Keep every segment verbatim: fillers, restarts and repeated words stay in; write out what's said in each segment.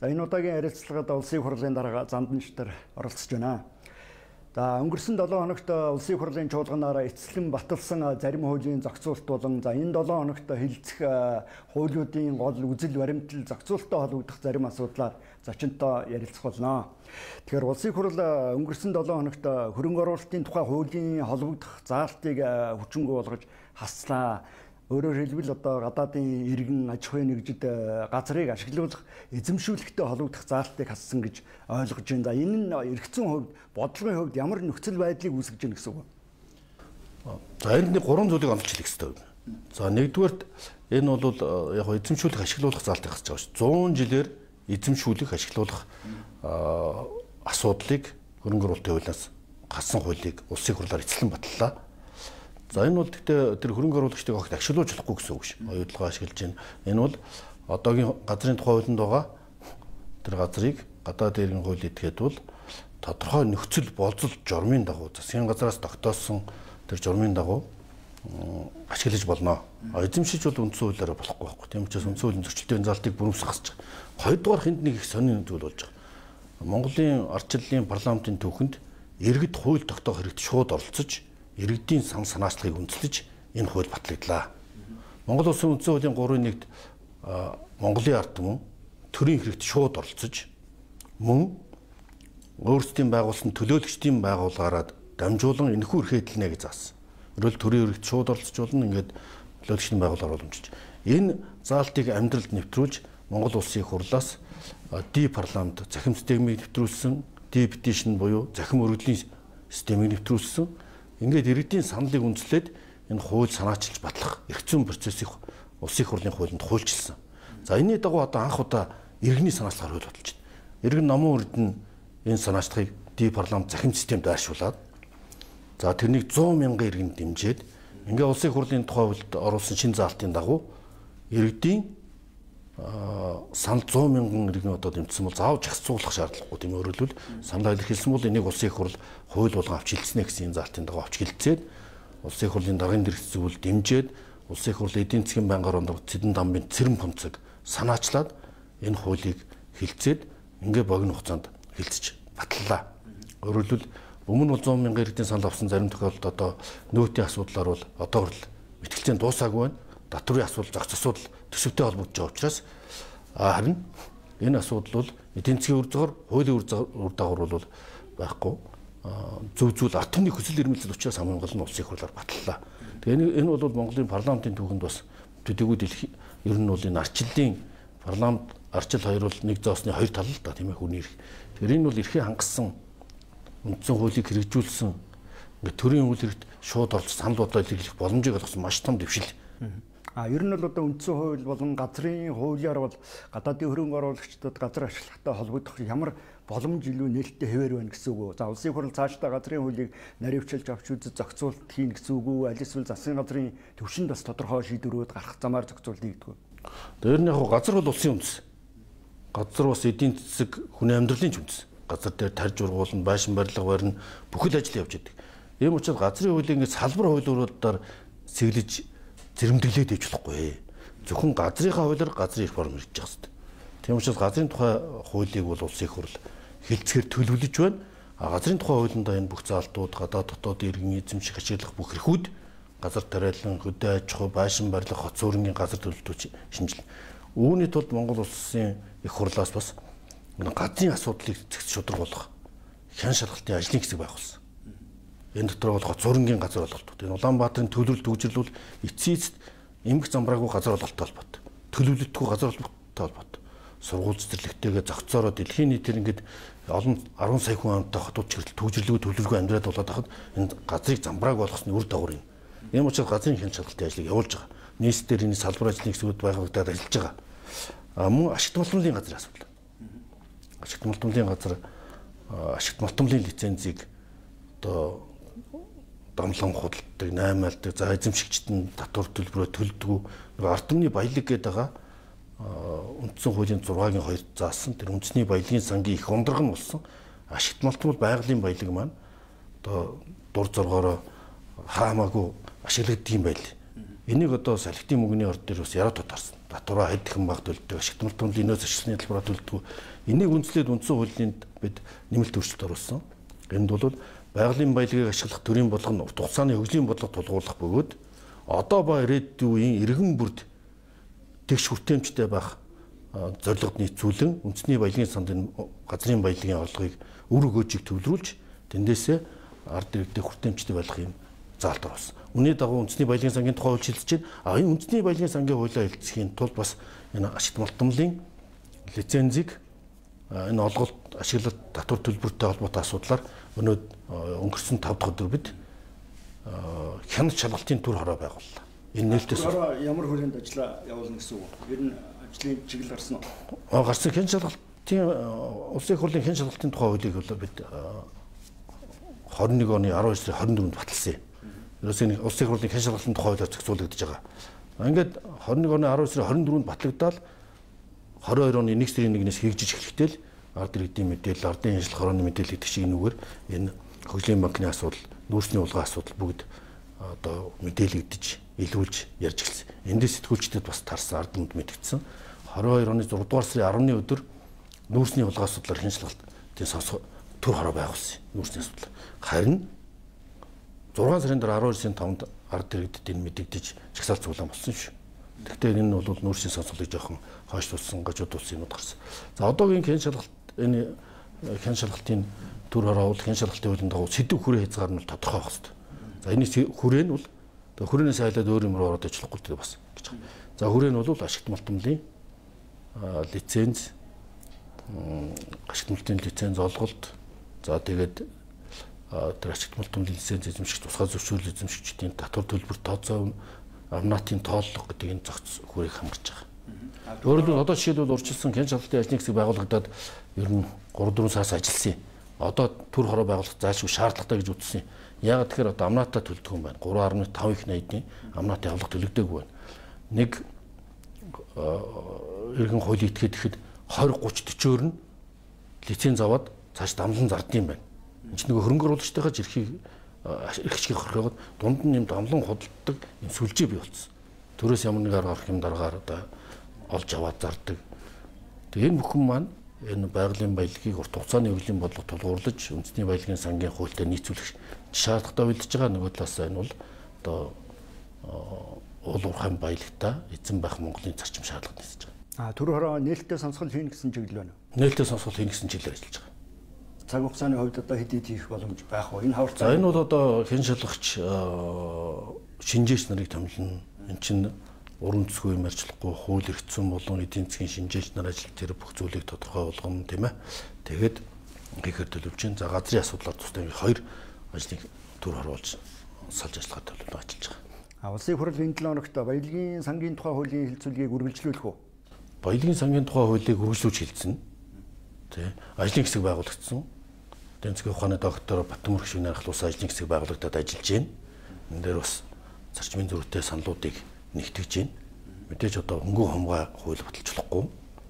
энэ удаагийн ярилцлагад улсын хурлын дарга Занданчтар оролцож байна. За өнгөрсөн долоон хоногт улсын хурлын чуулганаар эцэслэн баталсан зарим хуулийн зохицуулалт болон за энэ долоон хоногт хилцэх хуулиудын гол үзэл баримтал зохицуулалттай холбогдох зарим асуудлаар зочинтой ярилцах болно. Тэгэхээр улсын хурл өнгөрсөн долоон хоногт хөрөнгө оруулалтын тухай хуулийн холбогдох заалтыг хүчингү болгож хаслаа. Өөрөөр хэлбэл одоо гадаадын иргэн аж ахуйн нэгжид газрыг ашиглуулах эзэмшүүлэгтэй холбогдох заалтыг хассан гэж ойлгож байна. За энэ нь эргэцэн хувьд бодлогын хувьд ямар нөхцөл байдлыг үүсгэж байна гэсэн үг вэ? За энэ нэг гурван зүйлийг онцлж хэлэх хэрэгтэй байна. За нэгдүгээрт энэ бол яг эзэмшүүлэх ашиглуулах заалтыг хасж байгаа шүү. зуун жилээр эзэмшүүлэх ашиглуулах асуудлыг хөрөнгө оруулалтын хуулиас хассан хуулийг улсын хурлаар эцэслэн баталлаа. За энэ бол гэхдээ тэр хөрөнгө оруулагчдыг огт ашиглуулж болохгүй гэсэн үг шүү. Оюутлага ашиглаж байна. Энэ бол одоогийн газрын тухай хуулинд байгаа тэр газрыг гадаад иргэн хууль этгээд бол тодорхой нөхцөл болцол журмын дагуу засгийн газраас тогтоосон тэр журмын дагуу ашиглаж болно. Эзэмшиж бол үндсэн хуулиараа болохгүй байхгүй. Тийм учраас үндсэн хуулийн зөрчилтийн залтыг бүрэмсэх хасж байгаа. Хоёрдугаар хэнд нэг их сонин зүйл болж байгаа. Монголын ардчлалын парламентын түүхэнд иргэд хууль тогтоох хэрэгт шууд оролцож иргэдийн сан санаачлагыг үндэслэж энэ хууль батлагдлаа. Монгол Улсын үндсэн хуулийн гурван нэгт Монголын ард түмэн төрийн хэрэгт шууд оролцож мөн өөрсдийн байгуулсан төлөөлөгчдийн байгууллагаараа дамжуулан энэхүү эрх хэлнэ гэж заасан. Ерөөл төрийн хэрэгт шууд оролцож болно, ингээд төлөөлөгчдийн байгууллагаар боломжтой. Энэ заалтыг амьдралд нэвтрүүлж Монгол Улсын хурлаас ди парламент захим системийг нэвтрүүлсэн, ди петишн буюу захим өргөдлийн системийг нэвтрүүлсэн. Ингээд иргэдийн саналыг үндэслээд энэ хууль санаачилж батлах эрх зүйн процессыг улсын хурлын хуулинд хуульчилсан. За энэний дагуу одоо анх удаа иргэний санаачлагаар хууль баталж байна. Иргэн намын үрд нь энэ санаачлагыг ди парламент захим системд байршуулад за тэрнийг зуун мянган иргэн дэмжиж ингээд улсын хурлын тухай хуулинд оруулсан шинэ заалтын дагуу иргэдийн санал зуун мянган иргэн одоо дэмжсэн бол заавал зохицуулах шаардлагагүй тийм өөрөлдвөл саналаа илэрхийлсэн бол энийг улсын хурл хууль болгон авч хэлцэнэ гэсэн энэ заалтын дагуу авч хэлцээд улсын хурлын даргын дэргэц зүйл дэмжиж улсын хурл эдийн засгийн байнгын орон цэдэн дамбын цэрэм функцийг санаачлаад энэ хуулийг хэлцээд ингээ богино хугацаанд хэлцэж батллаа. Өөрөлдвөл өмнө бол зуун мянган иргэдийн санал авсан зарим тохиолдолд одоо нөөтийн асуудлаар бол одоо хүртэл мэтгэлцээнд дуусаагүй байна. Татврын асуудал, зохиц асуудал төсөвтэй холбогдож байгаа учраас харин энэ асуудал бол эдийн засгийн үр дагавар, хуулийн үр дагавар бол байхгүй. Зөв зүйл ард түмний хүсэл эрмэлзэл учраас хамгийн гол нь улсын хурлаар баталлаа. Тэгээ энэ бол Монголын парламентын түүхэнд бас төдийгүй дэлхийн ер нь бол энэ арчлалын парламент арчил хоёр бол нэг зоосны хоёр тал л да тийм ээ хүний эрх. Тэр энэ бол эрхээ хангасан үндсэн хуулийг хэрэгжүүлсэн ингээ төрийн үйл хэрэгт шууд орж санал бодлоо илэрхийлэх боломжийг олгосон маш том дэвшил. А ер нь бол одоо үндсэн хууль болон газрын хуулиар бол гадаадын хөрөнгө оруулагчдад газар ашиглахтай холбогдох ямар боломж илүү нээлттэй хэвээр байна гэсэн үг. За улсын хурл цаашдаа газрын хуулийг наривчилж авч үзэж зохицуулалт хийн гэсэн үг үү? Аль эсвэл засгийн газрын төвшөнд бас тодорхой шийдвэрүүд гарах замаар зохицуулалт хийгдэг. Тэр нь яг газар бол улсын үндэс. Газар бас эдийн засаг хүний амьдралын ч үндэс. Газар дээр тарж ургуулна, байшин барилга барина, бүхэл ажил явж байдаг. Ийм учраас газрын хуулийг ингээд салбар хуулиудаар сэглэж зэрэмдэглээд ээж болохгүй. Зөвхөн газрынхаа хуулиар газрын реформ хийж байгаа хэвээр. Тийм учраас газрын тухай хуулийг бол улсын хурл хэлцгээр төлөвлөж байна. А газрын тухай хуулинд энэ бүх заалтууд, гадаад дотоод иргэн эзэмших ашиглах бүх эрхүүд, газар тариалан, хөдөө аж ахуй, байшин барилга, хотц өөрнгийн газар төлөлтөд шинжилнэ. Үүний тулд Монгол улсын их хурлаас бас газрын асуудлыг зэгц шударгуулах хян шалгалтын ажлын хэсэг байгуулсан. Энэ дотор бол хотц өөрнгийн газар олголт. Энэ Улаанбаатарын төлөвлөлт төвжирлүүл эцсийн эцэст эмх замбраагүй газар олголттой холбоотой. Төлөвлөлтгүй газар олголттой холбоотой. Сургууль цэцэрлэгтэйгээ зохицоороо дэлхийн нийтээр ингээд олон арван сая хүн амтай хотууд чиглэл төвжирлгүй төлөвлөгөө амьдраад болоод хахад энэ газрыг замбрааг болгосны үр дагавар юм. Ийм учраас газрын хян шалгалтын ажлыг явуулж байгаа. Нийслэлээр энэ салбар ажлын хэсгүүд байгуулагдаад ажиллаж байгаа. А мөн ашигт малтмлын газрын асуудал. Ашигт малтмлын газар ашигт малтмлын лицензийг одоо дамлан худалдаг, наймаалдаг, за эзэмшигчд нь татвар төлбөрөө төлдөг. Ард түмний баялаг гэдэг байгаа үндсэн хуулийн зургагийн хоёр заасан тэр үндэсний баялагын сангийн их ундраг нь болсон. Ашигт малтмал байгалийн баялаг маань одоо дур зоргоороо хаамаагүй ашиглагддаг юм байл. Энийг одоо салхитын мөнгөний орд дээр бас яруу тодорсон. татвараа хэд хэхэн баг төлдөг, ашигт малтмын инээс ашигласны талбараа төлдөг. Энийг үндэслээд үндсэн хуулинд бид нэмэлт өөрчлөлт оруулсан. Энд бол байгалийн баялагийг ашиглах төрийн болгоно урт хугацааны хөгжлийн бодлого тулгуурлах бөгөөд одоо ба ирээдүйн үеийн иргэн бүрд тэгш хүртээмжтэй байх зорилгод нийцүүлэн үндэсний баялагын сандын газрын баялагын орлогыг үр өгөөжийг төвлөрүүлж тэндээсээ ард иргэдэд хүртээмжтэй байх юм заалт оруулсан. Үүний дагуу үндэсний баялагын сангийн тухай хууль шилжиж байна. А энэ үндэсний баялагын сангийн хуулиа хэлцэхийн тулд бас энэ ашигт малтмлын лицензийг энэ олголт ашиглалт татвар төлбөртэй холбоотой асуудлаар өнөөд өнгөрсөн тав дахь өдөр бид хяналт шалгалтын төр хороо байгууллаа. Энэ нээлттэй ямар хүрээнд ажиллаа явуулна гэсэн үг. Ер нь ажлын чиглэл гарсан уу? Гарсан хяналт шалгалтын улсын их хурлын хяналт шалгалтын тухай хуулийг бол бид хорин нэг оны арван сарын хорин дөрөвөнд баталсан юм. Ерөөсөө энэ улсын их хурлын хяналт шалгалтын тухай хуулиар зохицуулагдаж байгаа. Ингээд хорин нэг оны арван сарын хорин дөрөвөнд батлагдаад хорин хоёр оны нэг сарын нэгнээс хэрэгжиж эхлэхдээ л ард иргэдийн мэдээлэл, ардын ажиллах хорооны мэдээлэл гэдэг шиг нүгээр энэ хөгжлийн банкны асуудал, нүүрсний улгаан асуудал бүгд одоо мэдээлэгдэж, илрүүлж ярьж эхэлсэн. Эндээс сэтгүүлчдэд бас тарсан ард түмэнд мэдгдсэн. хорин хоёр оны зургаан дугаар сарын арваны өдөр нүүрсний улгаан асуудлаар хяншлагалтын сонсго төр хороо байгуулсан. Нүүрсний асуудал. Харин зургаан сарын дараа арван сарын таванд ард иргэдэд энэ мэдэгдэж чагсаалт цуглаан болсон шүү. Тэгвэл энэ бол нүүрсийн сонсголыг жоохон хойш тулсан, гажууд тулсан юмуд гарсан. За одоогийн хяналт шалгалт энэ хяналт шалгалтын төр хороо бол хяналт шалгалтын хуулийн дагуу сэдв хүрээ хязгаар нь тодорхой байх хэрэгтэй. За энэ хүрээ нь бол хүрээнээс айлаад өөр юмруу ороод ажиллахгүй гэдэг бас гэж байна. За хүрээ нь бол ашигт малтмлын лиценз, ашигт малтмлын лиценз олголт, за тэгээд тэр ашигт малтмлын лиценз эзэмшигч, тусгай зөвшөөрөл эзэмшигчдийн татвар төлбөр тооцоо амнатын тооллого гэдэг энэ зохиц хүрээг хамарч байгаа. Өөрөөр хэлбэл одоо жишээлбэл урьдчилсан хяналт шалгалтын ажлын хэсэг байгуулагдаад ер нь гурав дөрвөн сар ажилласан юм. Одоо төр хороо байгуулах зайлшгүй шаардлагатай гэж үзсэн. Яагаад тэгэхээр одоо амнаатаа төлдөг юм байна. гурван гаруй таван их найдны амнаатын авлага төлөгдөг байна. Нэг иргэн хуулийг итгэхэд ихэд двадцать тридцать төчөөр нь лиценз аваад цааш дамлан зардсан юм байна. Энд чинь нөгөө хөрөнгө оруулагчтайгаа зэрхийг эрхчгийг хорхоод дунд нь юм дамлан худалддаг юм сүлжээ бий болсон. Төрөөс ямар нэг арга орох юм дараагаар одоо олж аваад зардаг. Тэгээ энэ бүхэн маань энэ байгалийн баялагийг урт хугацааны хөгжлийн бодлого тулгуурлаж үндэсний баялагын сангийн хуультай нийцүүлэх шаардлагатай үйлдэж байгаа. Нөгөө талаас энэ бол одоо уул уурхайн баялагтаа эзэн байх Монголын зарчим шаардлагад нийцэж байгаа. А төр хороо нээлттэй сонсгол хийн гэсэн чиглэл байна. Нээлттэй сонсгол хийн гэсэн чиглэлээр ажиллаж байгаа. Цаг хугацааны хувьд одоо хэд хэд хийх боломж байх вэ? Энэ хавар За энэ бол одоо хэн шалгагч шинжээч нарыг томилно. Эн чинь уран зохио юм арчлахгүй хууль эрх зүйн болон эдийн засгийн шинжээч нар ажил дээр бүх зүйлийг тодорхой болгоно тийм ээ. Тэгээд хийхээр төлөвлөж чинь. За газрын асуудлаар тусдаа хоёр ажлыг төр харуулж салж ажиллагаа төлөвлөж ажиллаж байгаа. А улсын их хурлын энэ хоногт баялагын сангийн тухай хуулийн хэлцүүлгийг үргэлжлүүлэх үү? Баялагын сангийн тухай хуулийг үргэлжлүүлж хэлсэн. Тэ. Ажлын хэсэг байгуулагдсан. Эдийн засгийн ухааны доктор Батмүрх Шивнэр ах улсын ажлын хэсэг байгуулагдаад ажиллаж байна. Энэ дээр бас зарчмын зөрүүтэй саналуудыг нэгтгэж байна. Мэдээж одоо хөнгөн хумгай хууль баталж болохгүй.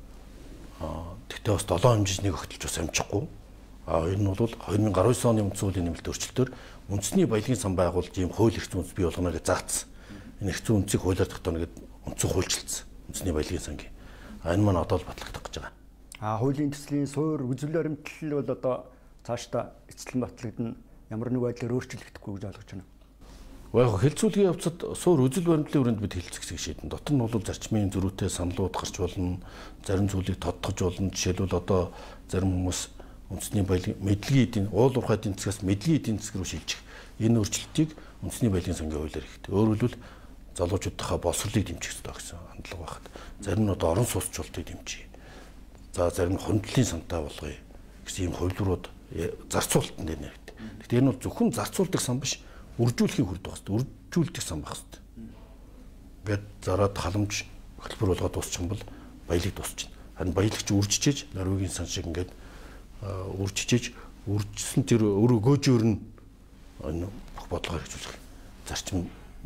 Аа тэгтээ бас долоон хэмжээний өгтөлж бас амжихгүй. Аа энэ нь бол две тысячи десять оны үндсэн хуулийн нэмэлт өөрчлөлтөөр үндэсний баялагын сан байгуулж ийм хууль эрх зүйн үндэс бий болгоно гэж заасан. Энэ эрх зүйн үндсийг хуулиар тогтооно гэдэг үндсэн хуульчилсан. Үндэсний баялагын сангийн. Аа энэ маань одоо л батлагдах гэж байгаа. Аа хуулийн төслийн суур үзүүл баримтлал бол одоо цаашдаа эцэслэн батлагдана. Ямар нэг байдлаар өөрчлөгдөхгүй гэж ойлгож байна. Яг хэлцүүлгийн явцад суур үзэл баримтлалын өрөөнд бид хэлцэх гэсэн шийдэн. Дотор нь бол зарчмын зөрүүтэй саналууд гарч болно, зарим зүйлийг тодтогч болно. Жишээлбэл одоо зарим хүмүүс үндэсний баялагын мэдлэгийн эдийн уул уурхай эдийн засгаас мэдлэгийн эдийн засаг руу шилжих энэ өөрчлөлтийг үндэсний баялагын сангийн хуулиар хийгдэ. Өөрөөр хэлбэл залуучуудынхаа боловсролыг дэмжих хэрэгтэй гэсэн хандлага багт. Зарим нь одоо орон сууцчлалтыг дэмжиж. За зарим нь хөндлөлийн сантай болгоё гэсэн ийм хувилбарууд зарцуулалтанд нэрвэт. Гэхдээ энэ бол зөвхөн зарцуулдаг сан биш, үржүүлэхийг хүрдэг байна. Үржүүлдэг сан байх хэрэгтэй. Ингээд зараад халамж хөтөлбөр болгоод дуусчих юм бол баялаг дуусчихна. Харин баялагч үржижээж Норвегийн сан шиг ингээд үржижээж үржсэн тэр өөрөө гөөжөөр нь энэ бүх бодлогоор хэрэгжүүлэх зарчим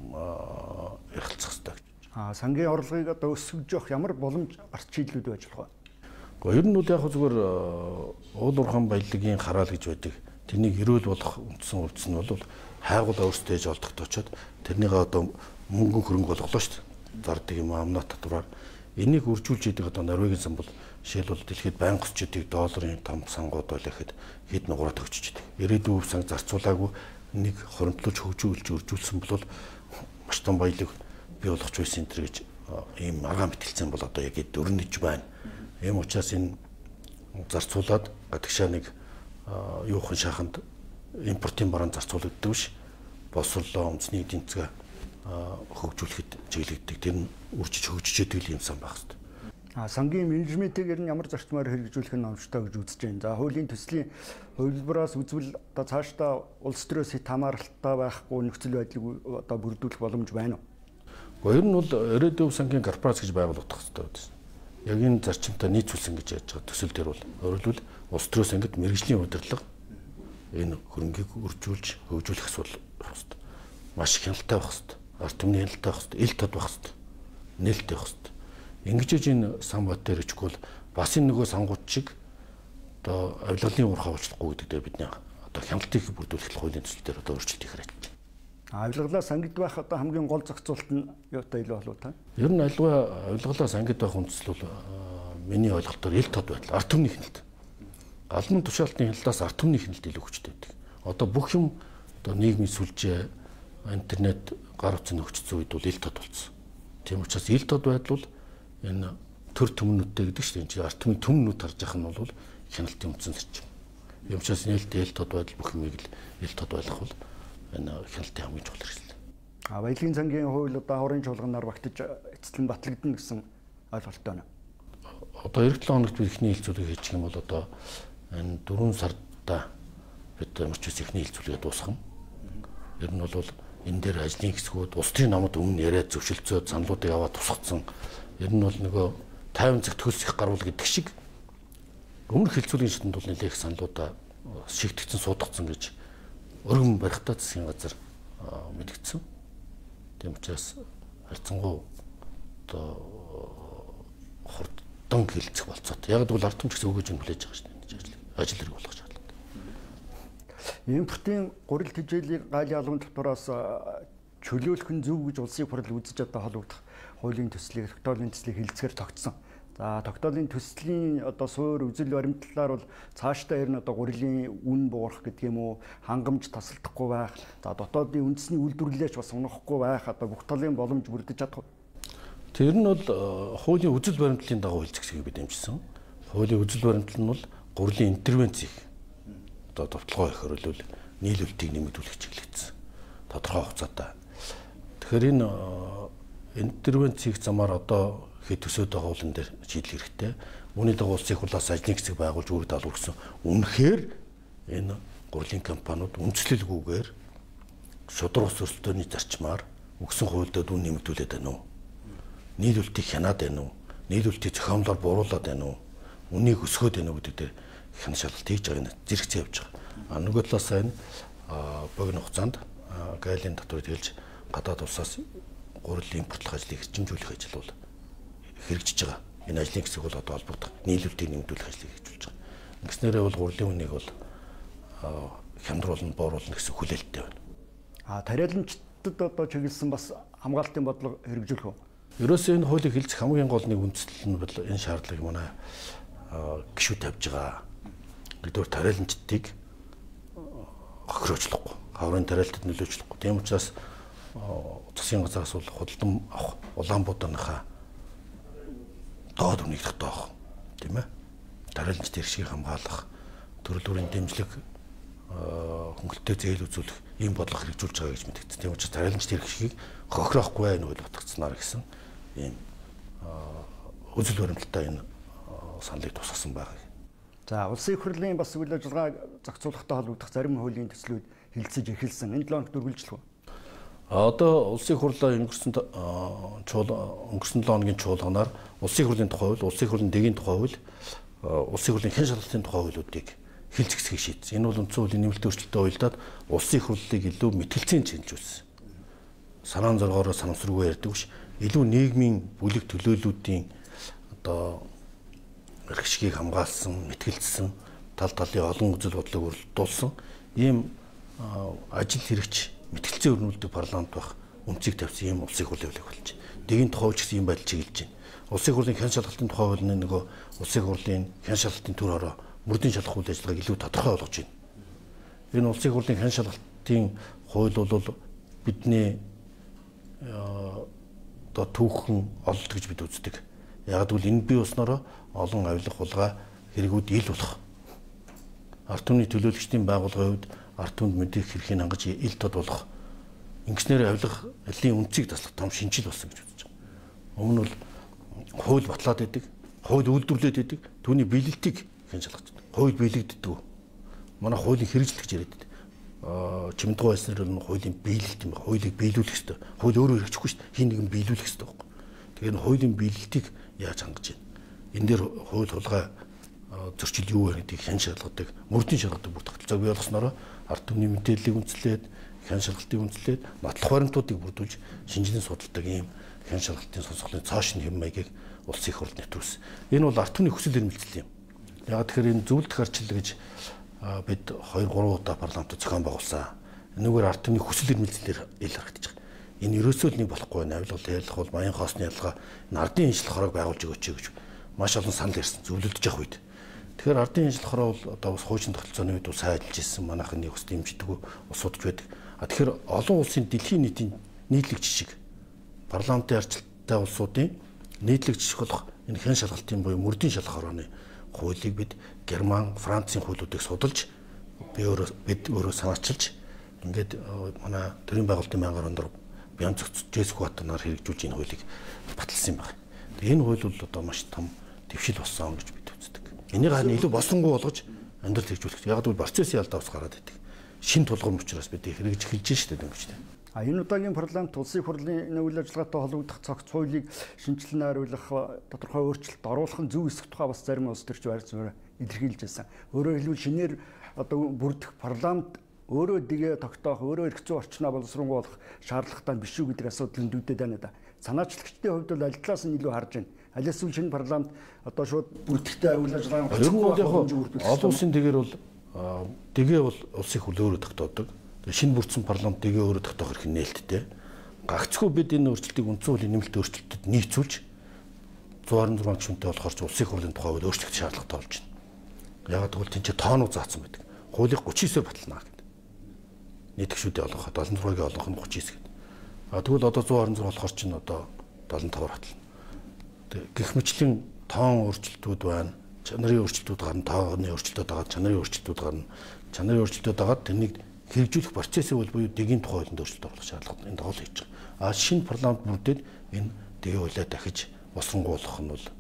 эрхэлцэх хэрэгтэй гэж. Аа сангийн орлогыг одоо өсгөж явах ямар боломж гарч чийлэлүүд байж болох вэ? Гэхдээ ер нь бол яг зүгээр уул уурхайн баялагын хараал гэж байдаг. Тэрнийг эрүүл болох үндсэн үйлс нь бол хайгуул өөрсдөө олдоход очоод тэрнийг одоо мөнгөн хөрөнгө болголоо шүү дээ. Зардаг юм амнаа татвараар энийг үржүүлж идэг одоо Норвегийн сан бол жишээлбэл дэлхийд байнга өсч идэг долларын том сангууд байлаа гэхэд хэд нугараад өгч идэг. Ирээдүйн санг зарцуулаагүй нэг хоримтлуулж хөгжүүлж үржүүлсэн бол маш том баялаг бий болгож байсан энэ гэж ийм арга мэтэлцэн бол одоо яг дөрнөж байна. Ийм учраас энэ зарцуулаад гадагшаа нэг юухан шаханд импортын бараан зарцуулагддаг биш. Боловсруулалтаа үндэсний эдийн засгаа хөгжүүлэхэд чиглэгддэг. Тэр нь үржиж хөгжиж идэг юм сан байх хэвээр. А сангийн менежментийг ер нь ямар зарчмаар хэрэгжүүлэх нь номжтой гэж үзэж байна. За хуулийн төслийн хувилбараас үзвэл одоо цаашдаа улс төрөөс хит хамааралтай байхгүй нөхцөл байдлыг одоо бүрдүүлэх боломж байна уу? Гэхдээ ер нь бол ирээдүйн сангийн корпорац гэж байгуулагдах хэрэгтэй байсан. Яг энэ зарчимтай нийцүүлсэн гэж яаж байгаа төсөл дээр бол өөрөлдвөл улс төрөөс ангид мэргэжлийн удирдлага энэ хөрөнгийг үржүүлж хөгжүүлэх асуудал байх хэрэгтэй. Маш хяналттай байх хэрэгтэй. Ард түмний хяналттай байх хэрэгтэй. Ил тод байх хэрэгтэй. Нээлттэй байх хэрэгтэй. Ингэж энэ сан бат дээр ичихгүй бол бас энэ нөгөө сангууд шиг одоо авилгалын ур хавчлахгүй гэдэг дээр бидний одоо хяналтыг бүрдүүлэх хуулийн төсөл дээр одоо өөрчлөлт хийх хэрэгтэй. Авилгалаас ангид байх одоо хамгийн гол зохицуулт нь юутай илүү болов та? Ер нь альва авилгалаас ангид байх үндэслэл бол миний ойлголтоор ил тод байдал ард түмний хяналт. Галмын тушаалтын хяналтаас ард түмний хяналт илүү хүчтэй байдаг. Одоо бүх юм одоо нийгмийн сүлжээ, интернет, гар утсны хөгжсөн үед бол ил тод болсон. Тийм учраас ил тод байдал бол энэ төр төмнүүдтэй гэдэг чинь энэ ард түмний төмнүүд харж явах нь бол хяналтын үндсэн зарчим. Ийм учраас нээлттэй ил тод байдал бүх юмыг л ил тод байлгах бол энэ хяналтын хамгийн чухал хэрэгсэл. А баялагын сангийн хууль одоо хорын чуулганаар багтаж эцэслэн батлагдана гэсэн ойлголт байна. Одоо эх долоо хоногт ихний хилцүүлэг хийчих юм бол одоо энэ дөрвөн сарда бид ямар ч үс ихний хилцүүлгээ дуусгах юм. Ер нь бол энэ дээр ажлын хэсгүүд улс төрийн намд өмнө яриад зөвшөлдсөд саналуудыг аваад тусгацсан. Ер нь бол нөгөө тайван цаг төлс их гаруул гэдэг шиг өмнөх хилцүүлгийн шатнд бол нэлээх саналуудаа шигтгэцэн суудгацсан гэж өргөн барихтаа засгийн газар мэдгдсэн. Тийм учраас харьцангуй одоо хурдан хилцэх болцоод. Яг л ард түмч гэсэн өгөөж нь хүлээж байгаа шүү дээ. Ажил хэрэг болгох шаардлага. Импортын гурил тэжээлийг галийн албан татвараас чөлөөлөх нь зөв гэж улсын хурал үзэж одоо холбогдох хуулийн төслийг, тогтоолын төслийг хэлцгээр тогтсон. За тогтоолын төслийн одоо суур үзэл баримтлалаар бол цаашдаа ер нь одоо гурилын үн буурах гэдэг юм уу, хангамж тасалдахгүй байх, за дотоодын үндэсний үйлдвэрлэлээс бас унахгүй байх одоо бүх талын боломж бүрдэж чадах. Тэр нь бол хуулийн үзэл баримтлалын дагуу хэлцгэсгийг бид дэмжсэн. Хуулийн үзэл баримтлал нь бол гурилын интервенц их одоо товтлогоо их хөрөлөл нийлүүлэлтийг нэмэгдүүлэх чиглэгдсэн. Тодорхой хугацаатай. Тэгэхээр энэ интервенц хийх замаар одоо хэд төсөөд байгаа хуулин дээр шийдэл хэрэгтэй. Үүний дагуу улсын хурлаас ажлын хэсэг байгуулж үүрэг даалгавар өгсөн. Үнэхээр энэ гурилын компаниуд үндэслэлгүйгээр шудраг ус өрсөлдөөний зарчмаар өгсөн хуульдад үн нэмэгдүүлээд байна уу? Нийлүүлэлтийг хянаад байна уу? Нийлүүлэлтийг зохиомлоор бууруулад байна уу? Үнийг өсгөөд байна уу гэдэг дээр хян шалгалт хийж байгаа нь зэрэгцээ явж байгаа. А нөгөө талаас энэ богино хугацаанд гайлын татварыг хэлж гадаад улсаас гурил импортлох ажлыг хэрчимжүүлэх ажил бол хэрэгжиж байгаа. Энэ ажлын хэсэг бол одоо холбогдох нийлүүлэлтийг нэмэгдүүлэх ажлыг хэрэгжүүлж байгаа. Ингэснээрээ бол гурилын үнийг бол хямдруулна, бууруулна гэсэн хүлээлттэй байна. А тариаланчдад одоо чиглэсэн бас хамгаалтын бодлого хэрэгжүүлэх үү? Ерөөсөө энэ хуулийг хэлцэх хамгийн гол нэг үндэслэл нь бол энэ шаардлагыг манай гишүүд тавьж байгаа. Нэгдүгээр тариаланчдыг хохироожлохгүй, хаврын тариалтад нөлөөчлөхгүй. Тийм учраас засгийн газраас бол худалдан авах Улаанбаатарынхаа доод өмнөх доох тийм ээ. Тариаланчдын иргэшгийг хамгаалах, төрөл бүрийн дэмжлэг хөнгөлөлтөд зээл үзүүлэх ийм бодлого хэрэгжүүлж байгаа гэж мэдэгдсэн. Тийм учраас тариаланчдын иргэшгийг хохироохгүй байх нь үйл батгацснаар гэсэн ийм үзэл баримталтай энэ саналыг тусгасан байгаа. За улсын их хурлын бас үйл ажиллагаа зохицуулахтай холбогдох зарим хуулийн төслүүд хэлэлцэж эхэлсэн. Энэ долоо хоногт үргэлжлэх үү? Одоо улсын их хурлаа өнгөрсөн чуул өнгөрсөн долоо хоногийн чуулганаар улсын их хурлын тухай хууль, улсын их хурлын дэгийн тухай хууль, улсын их хурлын хэн шалгалтын тухай хуулиудыг хэлцгэсгийг шийдсэн. Энэ бол үндсэн хуулийн нэмэлт өөрчлөлтөд уялдаад улсын их хурлыг илүү мэтгэлцэн шинжүүлсэн. Санаан зоргоороо санамсаргүй ярьдаг биш, илүү нийгмийн бүлэг төлөөллүүдийн одоо эрхшгийг хамгаалсан, мэтгэлцсэн, тал талын олон үзэл бодлыг өрдүүлсэн ийм ажил хэрэгч мэтгэлцээ өрнүүлдэг парламент байх өмцийг тавьсан ийм улсын их хурлын явлага болж байна. дэгийн тухай ч гэсэн юм байдал чиглэж байна. Улсын хурлын хяналт шалгалтын тухай хууль нөгөө улсын хурлын хяналт шалгалтын төр ороо мөрдийн шалгах үйл ажиллагааг илүү тодорхой болгож байна. Энэ улсын хурлын хяналт шалгалтын хууль бол бидний одоо түүхэн олд гэж бид үздэг. Яг гэвэл энэ бий болсноор олон авилга хулгай хэрэгүүд ил болох. Ард түмний төлөөлөгчдийн байгууллагын хувьд ард түмэнд мэдээлэл хэрхийг хангаж ил тод болох. Ингэснээр авилга аллийн үнцгийг таслах том шинжил болсон гэж үзэж байгаа. Өмнө нь бол хууль батлаад байдаг, хууль үйлдвэрлээд байдаг, түүний биелэлтийг хэн шалгаж байна. Хууль биелэгддэг. Манай хуулийн хэрэгжил гэж яриад байдаг. Аа чимдэг байснаар бол хуулийн биелэлт юм байна. Хуулийг биелүүлэх ёстой. Хууль өөрөө хэрэгжихгүй шүү дээ. Хин нэгэн биелүүлэх ёстой байхгүй. Тэгэхээр хуулийн биелэлтийг яаж хангаж байна? Энэ дээр хууль хулгай зөрчил юу вэ гэдгийг хэн шалгадаг, мөрдийн шалгадаг бүх тогтолцоог бий болгосноор ард түмний мэдээллийг үндэслээд, хэн шалгалтыг үндэслээд, нотлох баримтуудыг бүрдүүлж шинжилэн судалдаг ийм хэн шалгалтын сонсголын цааш нь хэм маягийг улсын их хурлд нэвтрүүлсэн. Энэ бол ард түмний хүсэл эрмэлзэл юм. Яг тэгэхээр энэ зөвлөлт гарчлал гэж бид хоёр гурван удаа парламентд зохион байгуулсан. Энэгээр ард түмний хүсэл эрмэлзлээр ил харагдаж байгаа. Энэ ерөөсөө л нэг болохгүй байна. Авилгал ялах бол маян хоосны ялгаа энэ ардын шинжилх хорог байгуулж өгөөч гэж маш олон санал ирсэн. Зөвлөлдөж явах үед. Тэгэхээр ардын шинжилх хороо бол одоо бас хуучин тогтолцооны үед сайн ажиллаж ирсэн. Манайхны ус дэмждэг улсуудч байдаг. А тэгэхээр олон улсын дэлхийн нийтийн нийтлэг жишг парламентын арчилттай улсуудын нийтлэг жишг болох энэ хэн шалгалтын буюу мөрдийн шалгах хорооны хуулийг бид Герман, Францын хуулиудыг судалж би өөрөө бид өөрөө санаачилж ингээд манай төрийн байгуулалтын байнгын өндөр бян зөв Жесүх Батнаар хэрэгжүүлж энэ хуулийг баталсан юм байна. Энэ хууль бол одоо маш том дэвшил болсон гэж бид үздэг. Энийг харин илүү босонгуй болгож амьдрал хэрэгжүүлэх. Яг л процессын ялдаа ус гараад идэг. Шин тулгуур учраас бид хэрэгж эхэлж шүү дээ гэж. А энэ удаагийн парламент улсын хурлын үйл ажиллагаатай холбогдох цогц хуулийг шинжилнээр хариулах тодорхой өөрчлөлт оруулах нь зөв эсэх тухай бас зарим улс төрч байр суурь илэрхийлж байсан. Өөрөөр хэлбэл шинээр одоо бүрдэх парламент өөрөө дэгээ тогтоох, өөрөө эрх зүйн орчноо боловсронгуй болох шаардлагатай биш үү гэдэг асуудал нүүдээд байна да. Санаачлагчдын хувьд бол аль талаас нь илүү харж байна. Алиас үл шинэ парламент одоо шууд бүртгэхтэй үйл ажиллагаа олон улсын дэгээр бол дэгээ бол улсын хурл өөрөө тогтоодог. Шинэ бүрдсэн парламент дэгээ өөрөө тогтоох хэрэг нээлттэй. Гагцхүү бид энэ өөрчлөлтийг үндсэн хуулийн нэмэлт өөрчлөлтөд нийцүүлж зуун зураг гишүүнтэй болохоор улсын хурлын тухай хууль өөрчлөх шаардлагатай болж байна. Яг тэгвэл тэнцээ тоонууд заасан байдаг. Хуулийг гучин девять батлана гэдэг. Нийт гишүүдээ олгох долоон зургийг олгох нь гучин девять гэдэг. А тэгвэл одоо зуун зураг болохоор чинь одоо долоон тавар батлана. Гэх мэтлэн тоон өөрчлөлтүүд байна. Чанарын өөрчлөлтүүд гарна, тооны өөрчлөлтүүд байгаа, чанарын өөрчлөлтүүд гарна. Чанарын өөрчлөлтүүд байгаа тэрнийг хэрэгжүүлэх процессын бол буюу дэгийн тухай хуулинд өөрчлөлт оруулах шаардлагатай энэ тоглол хийж байгаа. А шинэ парламент бүрдээд энэ дэгийн хуулиа дахиж босронгуулах нь бол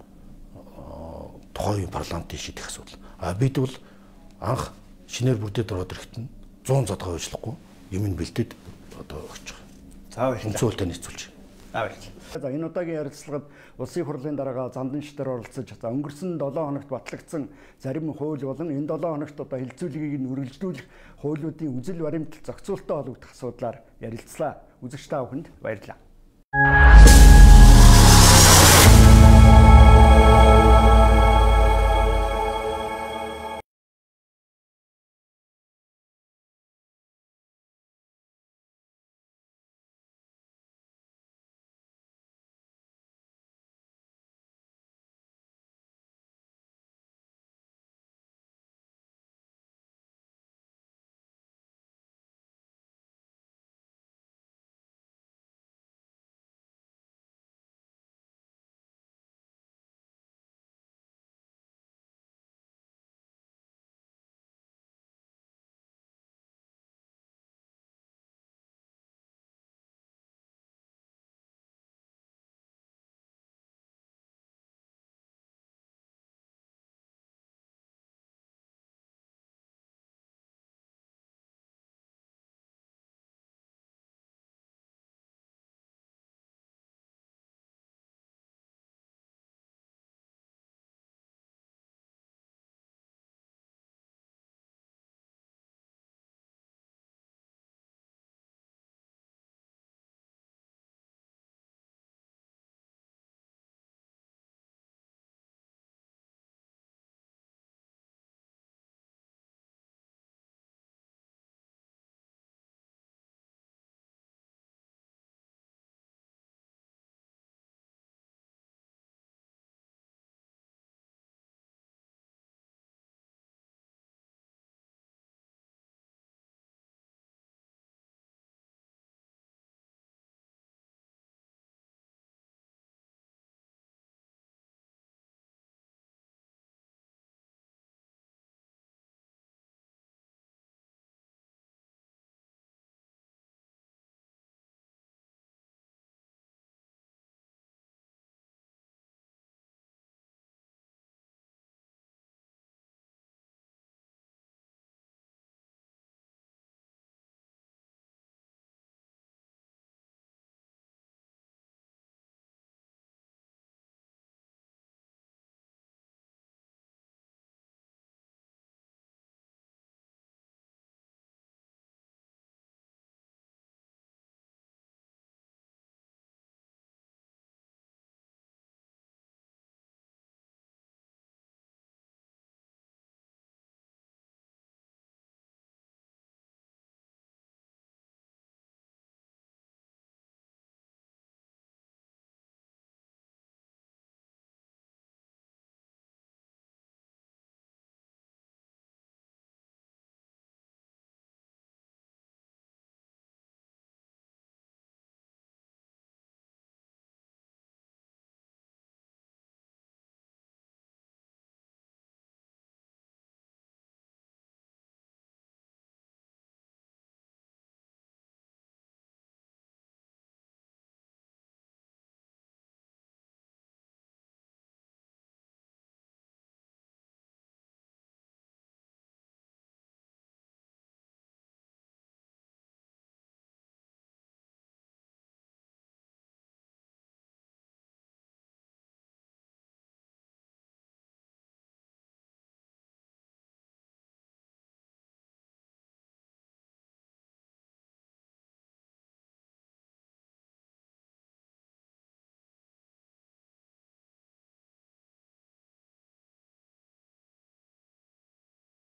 тухайн парламентын шийдэх асуудал. А бид бол анх шинээр бүрдээд ороод ирэхэд нь зуун задгаа ажиллахгүй юм ин бэлдээд одоо өгч байгаа. За баярлалаа. Үнцүүлэлтэд нийцүүлж. За баярлалаа. За энэ удаагийн ярилцлагад улсын хурлын дарга Занданчтар оролцож за өнгөрсөн долоон хоногт батлагдсан зарим хууль болон энэ долоон хоногт одоо хилцүүлгийг нь үргэлжлүүлэх хуулиудын үзэл баримтал зохицуулалттай холбогдох асуудлаар ярилцлаа. Үзэгч та бүхэнд баярлалаа.